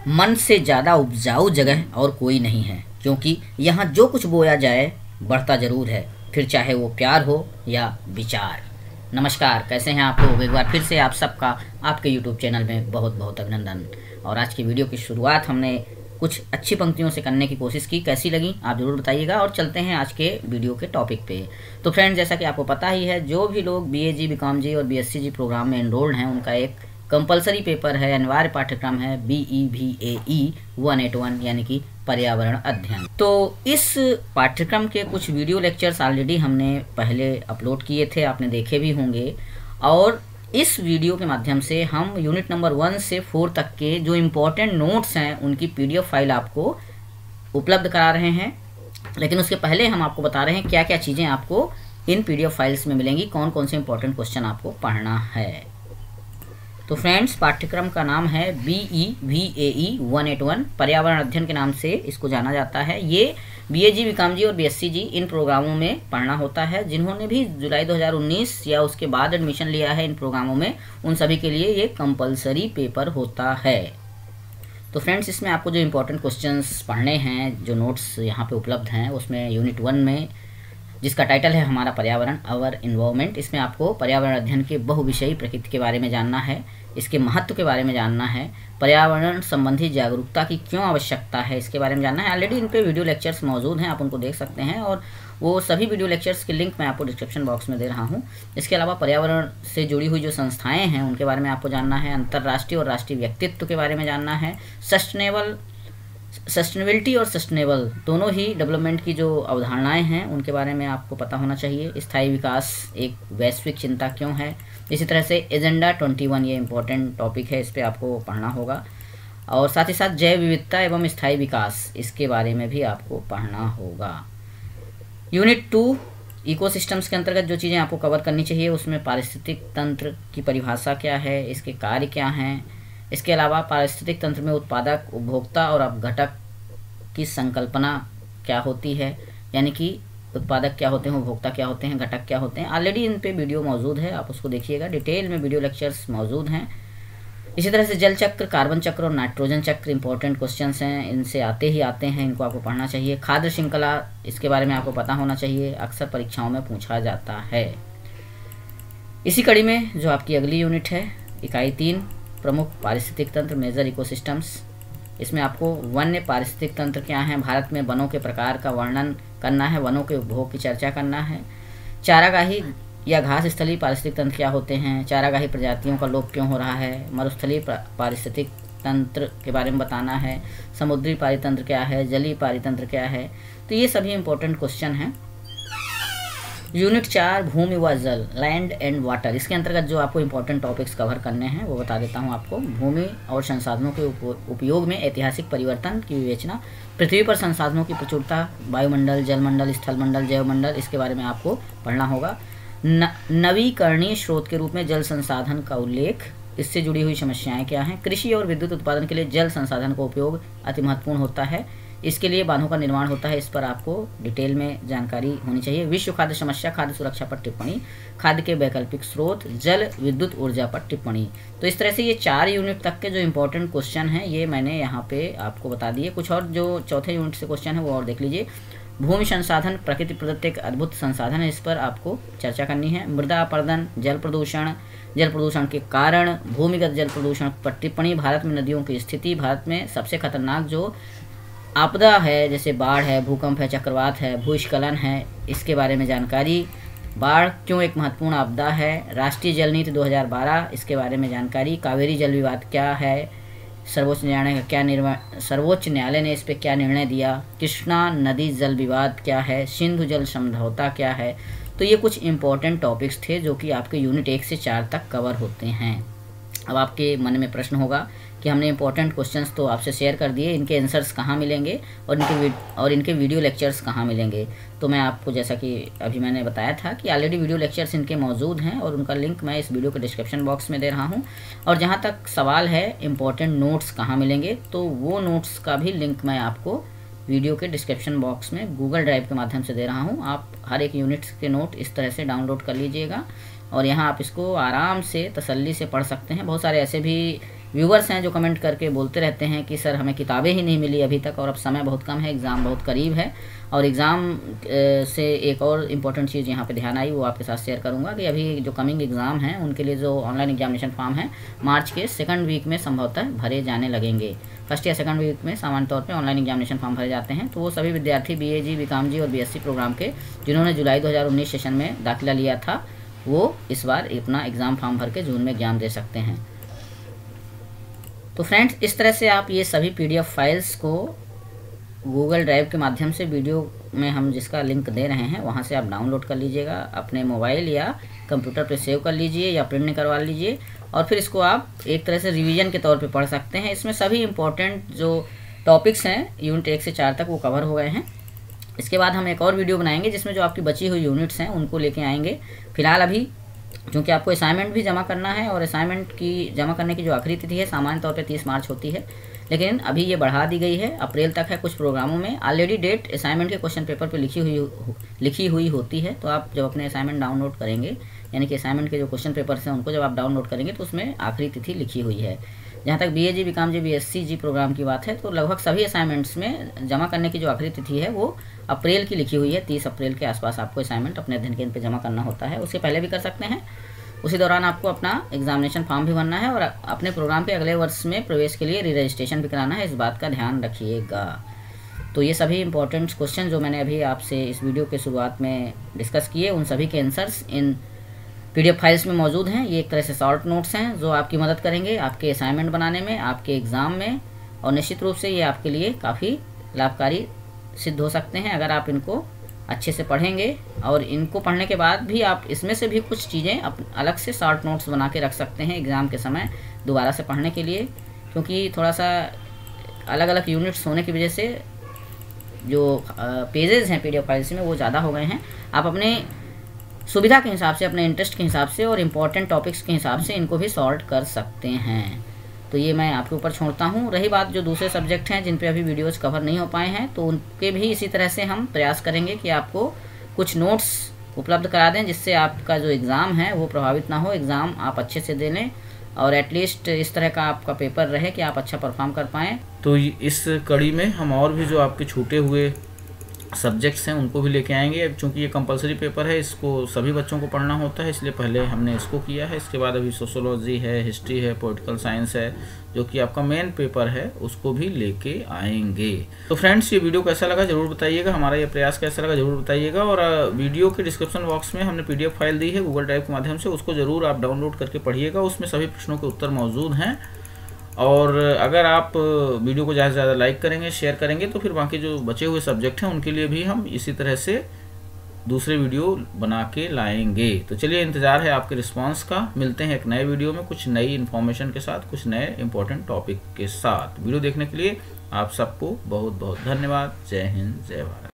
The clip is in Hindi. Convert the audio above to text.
मन से ज़्यादा उपजाऊ जगह और कोई नहीं है, क्योंकि यहाँ जो कुछ बोया जाए बढ़ता ज़रूर है, फिर चाहे वो प्यार हो या विचार। नमस्कार, कैसे हैं आप लोग। एक बार फिर से आप सबका आपके YouTube चैनल में बहुत बहुत अभिनंदन। और आज की वीडियो की शुरुआत हमने कुछ अच्छी पंक्तियों से करने की कोशिश की, कैसी लगी आप ज़रूर बताइएगा। और चलते हैं आज के वीडियो के टॉपिक पे। तो फ्रेंड्स, जैसा कि आपको पता ही है, जो भी लोग BAG, BCom जी और BSc जी प्रोग्राम में एनरोल्ड हैं, उनका एक कंपलसरी पेपर है, अनिवार्य पाठ्यक्रम है BEVAE 181 यानी कि पर्यावरण अध्ययन। तो इस पाठ्यक्रम के कुछ वीडियो लेक्चर्स ऑलरेडी हमने पहले अपलोड किए थे, आपने देखे भी होंगे। और इस वीडियो के माध्यम से हम यूनिट नंबर 1 से 4 तक के जो इम्पोर्टेंट नोट्स हैं उनकी PDF फाइल आपको उपलब्ध करा रहे हैं। लेकिन उसके पहले हम आपको बता रहे हैं क्या क्या चीज़ें आपको इन PDF फाइल्स में मिलेंगी, कौन कौन से इंपॉर्टेंट क्वेश्चन आपको पढ़ना है। तो फ्रेंड्स, पाठ्यक्रम का नाम है BEVAE 181, पर्यावरण अध्ययन के नाम से इसको जाना जाता है। ये BAG, BCom जी और BSc जी इन प्रोग्रामों में पढ़ना होता है। जिन्होंने भी जुलाई 2019 या उसके बाद एडमिशन लिया है इन प्रोग्रामों में, उन सभी के लिए ये कंपलसरी पेपर होता है। तो फ्रेंड्स, इसमें आपको जो इम्पोर्टेंट क्वेश्चंस पढ़ने हैं, जो नोट्स यहाँ पे उपलब्ध हैं, उसमें यूनिट 1 में जिसका टाइटल है हमारा पर्यावरण, अवर इन्वायरमेंट, इसमें आपको पर्यावरण अध्ययन के बहुविषयी प्रकृति के बारे में जानना है, इसके महत्व के बारे में जानना है, पर्यावरण संबंधी जागरूकता की क्यों आवश्यकता है, इसके बारे में जानना है। ऑलरेडी इन पे वीडियो लेक्चर्स मौजूद हैं, आप उनको देख सकते हैं। और वो सभी वीडियो लेक्चर्स के लिंक मैं आपको डिस्क्रिप्शन बॉक्स में दे रहा हूँ। इसके अलावा पर्यावरण से जुड़ी हुई जो संस्थाएँ हैं उनके बारे में आपको जानना है, अंतर्राष्ट्रीय और राष्ट्रीय व्यक्तित्व के बारे में जानना है, सस्टेनेबिलिटी और सस्टेनेबल दोनों ही डेवलपमेंट की जो अवधारणाएं हैं उनके बारे में आपको पता होना चाहिए। स्थायी विकास एक वैश्विक चिंता क्यों है। इसी तरह से एजेंडा 21, ये इंपॉर्टेंट टॉपिक है, इस पर आपको पढ़ना होगा। और साथ ही साथ जैव विविधता एवं स्थायी विकास, इसके बारे में भी आपको पढ़ना होगा। यूनिट 2 इकोसिस्टम्स के अंतर्गत जो चीज़ें आपको कवर करनी चाहिए, उसमें पारिस्थितिक तंत्र की परिभाषा क्या है, इसके कार्य क्या हैं। इसके अलावा पारिस्थितिक तंत्र में उत्पादक, उपभोक्ता और अपघटक की संकल्पना क्या होती है, यानी कि उत्पादक क्या होते हैं, उपभोक्ता क्या होते हैं, घटक क्या होते हैं। ऑलरेडी इन पे वीडियो मौजूद है, आप उसको देखिएगा, डिटेल में वीडियो लेक्चर्स मौजूद हैं। इसी तरह से जल चक्र, कार्बन चक्र और नाइट्रोजन चक्र इंपॉर्टेंट क्वेश्चंस हैं, इनसे आते ही आते हैं, इनको आपको पढ़ना चाहिए। खाद्य श्रृंखला, इसके बारे में आपको पता होना चाहिए, अक्सर परीक्षाओं में पूछा जाता है। इसी कड़ी में जो आपकी अगली यूनिट है, इकाई 3, प्रमुख पारिस्थितिक तंत्र, मेजर इकोसिस्टम्स, इसमें आपको वन्य पारिस्थितिक तंत्र क्या है, भारत में वनों के प्रकार का वर्णन करना है, वनों के उपभोग की चर्चा करना है। चारागाही या घास स्थलीय पारिस्थितिक तंत्र क्या होते हैं, चारागाही प्रजातियों का लोप क्यों हो रहा है, मरुस्थलीय पारिस्थितिक तंत्र के बारे में बताना है, समुद्री पारितंत्र क्या है, जलीय पारितंत्र क्या है। तो ये सभी इंपॉर्टेंट क्वेश्चन हैं। यूनिट 4 भूमि व जल, लैंड एंड वाटर, इसके अंतर्गत जो आपको इंपॉर्टेंट टॉपिक्स कवर करने हैं वो बता देता हूँ आपको। भूमि और संसाधनों के उपयोग में ऐतिहासिक परिवर्तन की विवेचना, पृथ्वी पर संसाधनों की प्रचुरता, वायुमंडल, जलमंडल, स्थलमंडल, जैवमंडल, इसके बारे में आपको पढ़ना होगा। नवीकरणीय स्रोत के रूप में जल संसाधन का उल्लेख, इससे जुड़ी हुई समस्याएं क्या हैं। कृषि और विद्युत उत्पादन के लिए जल संसाधन का उपयोग अति महत्वपूर्ण होता है, इसके लिए बांधों का निर्माण होता है, इस पर आपको डिटेल में जानकारी होनी चाहिए। विश्व खाद्य समस्या, खाद्य सुरक्षा पर टिप्पणी, खाद्य के वैकल्पिक स्रोत, जल विद्युत ऊर्जा पर टिप्पणी। तो इस तरह से ये 4 यूनिट तक के जो इंपॉर्टेंट क्वेश्चन हैं ये मैंने यहाँ पे आपको बता दिए। कुछ और जो चौथे यूनिट से क्वेश्चन है वो और देख लीजिए। भूमि संसाधन, प्रकृति प्रदत्त एक अद्भुत संसाधन है, इस पर आपको चर्चा करनी है। मृदा अपरदन, जल प्रदूषण के कारण, भूमिगत जल प्रदूषण पर टिप्पणी, भारत में नदियों की स्थिति, भारत में सबसे खतरनाक जो आपदा है जैसे बाढ़ है, भूकंप है, चक्रवात है, भूस्खलन है, इसके बारे में जानकारी। बाढ़ क्यों एक महत्वपूर्ण आपदा है, राष्ट्रीय जल नीति 2012, इसके बारे में जानकारी। कावेरी जल विवाद क्या है, सर्वोच्च न्यायालय ने इस पर क्या निर्णय दिया। कृष्णा नदी जल विवाद क्या है, सिंधु जल समझौता क्या है। तो ये कुछ इंपॉर्टेंट टॉपिक्स थे जो कि आपके यूनिट 1 से 4 तक कवर होते हैं। अब आपके मन में प्रश्न होगा कि हमने इंपॉर्टेंट क्वेश्चंस तो आपसे शेयर कर दिए, इनके आंसर्स कहाँ मिलेंगे और इनके वीडियो लेक्चर्स कहाँ मिलेंगे। तो मैं आपको, जैसा कि अभी मैंने बताया था कि ऑलरेडी वीडियो लेक्चर्स इनके मौजूद हैं और उनका लिंक मैं इस वीडियो के डिस्क्रिप्शन बॉक्स में दे रहा हूँ। और जहाँ तक सवाल है इंपॉर्टेंट नोट्स कहाँ मिलेंगे, तो वो नोट्स का भी लिंक मैं आपको वीडियो के डिस्क्रिप्शन बॉक्स में गूगल ड्राइव के माध्यम से दे रहा हूँ। आप हर एक यूनिट के नोट इस तरह से डाउनलोड कर लीजिएगा और यहाँ आप इसको आराम से तसल्ली से पढ़ सकते हैं। बहुत सारे ऐसे भी व्यूवर्स हैं जो कमेंट करके बोलते रहते हैं कि सर हमें किताबें ही नहीं मिली अभी तक और अब समय बहुत कम है, एग्ज़ाम बहुत करीब है। और एग्ज़ाम से एक और इम्पॉर्टेंट चीज़ यहाँ पे ध्यान आई, वो आपके साथ शेयर करूँगा कि अभी जो कमिंग एग्ज़ाम हैं उनके लिए जो ऑनलाइन एग्जामिनेशन फॉर्म है मार्च के सेकंड वीक में संभवतः भरे जाने लगेंगे। फर्स्ट या सेकंड वीक में सामान्य तौर पे ऑनलाइन एग्जामिनेशन फॉर्म भरे जाते हैं। तो वो सभी विद्यार्थी BAG, BCom और BSc प्रोग्राम के जिन्होंने जुलाई 2019 सेशन में दाखिला लिया था, वो इस बार अपना एग्ज़ाम फॉर्म भर के जून में एग्ज़ाम दे सकते हैं। तो फ्रेंड्स, इस तरह से आप ये सभी PDF फाइल्स को गूगल ड्राइव के माध्यम से वीडियो में हम जिसका लिंक दे रहे हैं वहाँ से आप डाउनलोड कर लीजिएगा, अपने मोबाइल या कंप्यूटर पे सेव कर लीजिए या प्रिंट निकलवा लीजिए और फिर इसको आप एक तरह से रिवीजन के तौर पे पढ़ सकते हैं। इसमें सभी इम्पोर्टेंट जो टॉपिक्स हैं यूनिट 1 से 4 तक वो कवर हो गए हैं। इसके बाद हम एक और वीडियो बनाएंगे जिसमें जो आपकी बची हुई यूनिट्स हैं उनको लेके आएंगे। फिलहाल अभी क्योंकि आपको असाइनमेंट भी जमा करना है और असाइनमेंट की जमा करने की जो आखिरी तिथि है सामान्य तौर पे 30 मार्च होती है, लेकिन अभी ये बढ़ा दी गई है, अप्रैल तक है। कुछ प्रोग्रामों में ऑलरेडी डेट असाइनमेंट के क्वेश्चन पेपर पे लिखी हुई होती है। तो आप जब अपने असाइनमेंट डाउनलोड करेंगे, यानी कि असाइनमेंट के जो क्वेश्चन पेपर्स हैं उनको जब आप डाउनलोड करेंगे तो उसमें आखिरी तिथि लिखी हुई है। जहाँ तक BAG, BCom, BSc प्रोग्राम की बात है तो लगभग सभी असाइनमेंट्स में जमा करने की जो आखिरी तिथि है वो अप्रैल की लिखी हुई है। 30 अप्रैल के आसपास आपको असाइनमेंट अपने अध्ययन केंद्र पे जमा करना होता है। उससे पहले भी कर सकते हैं, उसी दौरान आपको अपना एग्जामिनेशन फॉर्म भी भरना है और अपने प्रोग्राम के अगले वर्ष में प्रवेश के लिए रजिस्ट्रेशन भी कराना है, इस बात का ध्यान रखिएगा। तो ये सभी इंपॉर्टेंट क्वेश्चन जो मैंने अभी आपसे इस वीडियो के शुरुआत में डिस्कस किए उन सभी के आंसर्स इन PDF फाइल्स में मौजूद हैं। ये एक तरह से शॉर्ट नोट्स हैं जो आपकी मदद करेंगे आपके असाइनमेंट बनाने में, आपके एग्ज़ाम में, और निश्चित रूप से ये आपके लिए काफ़ी लाभकारी सिद्ध हो सकते हैं अगर आप इनको अच्छे से पढ़ेंगे। और इनको पढ़ने के बाद भी आप इसमें से भी कुछ चीज़ें अलग से शॉर्ट नोट्स बना के रख सकते हैं एग्ज़ाम के समय दोबारा से पढ़ने के लिए, क्योंकि थोड़ा सा अलग अलग यूनिट्स होने की वजह से जो पेजेस हैं PDF फाइल्स में वो ज़्यादा हो गए हैं। आप अपने सुविधा के हिसाब से, अपने इंटरेस्ट के हिसाब से और इम्पोर्टेंट टॉपिक्स के हिसाब से इनको भी सॉर्ट कर सकते हैं। तो ये मैं आपके ऊपर छोड़ता हूँ। रही बात जो दूसरे सब्जेक्ट हैं जिन पे अभी वीडियोस कवर नहीं हो पाए हैं, तो उनके भी इसी तरह से हम प्रयास करेंगे कि आपको कुछ नोट्स उपलब्ध करा दें जिससे आपका जो एग्ज़ाम है वो प्रभावित ना हो, एग्ज़ाम आप अच्छे से दे लें और एटलीस्ट इस तरह का आपका पेपर रहे कि आप अच्छा परफॉर्म कर पाएँ। तो इस कड़ी में हम और भी जो आपके छूटे हुए सब्जेक्ट्स हैं उनको भी लेके आएंगे। अब चूँकि ये कंपलसरी पेपर है, इसको सभी बच्चों को पढ़ना होता है, इसलिए पहले हमने इसको किया है। इसके बाद अभी सोशोलॉजी है, हिस्ट्री है, पॉलिटिकल साइंस है, जो कि आपका मेन पेपर है, उसको भी लेके आएंगे। तो फ्रेंड्स, ये वीडियो कैसा लगा ज़रूर बताइएगा, हमारा ये प्रयास कैसा लगा ज़रूर बताइएगा। और वीडियो के डिस्क्रिप्शन बॉक्स में हमने PDF फाइल दी है गूगल ड्राइव के माध्यम से, उसको ज़रूर आप डाउनलोड करके पढ़िएगा। उसमें सभी प्रश्नों के उत्तर मौजूद हैं। और अगर आप वीडियो को ज़्यादा से ज़्यादा लाइक करेंगे, शेयर करेंगे, तो फिर बाकी जो बचे हुए सब्जेक्ट हैं उनके लिए भी हम इसी तरह से दूसरे वीडियो बना के लाएंगे। तो चलिए, इंतज़ार है आपके रिस्पांस का। मिलते हैं एक नए वीडियो में कुछ नई इन्फॉर्मेशन के साथ, कुछ नए इंपॉर्टेंट टॉपिक के साथ। वीडियो देखने के लिए आप सबको बहुत बहुत धन्यवाद। जय हिंद, जय भारत।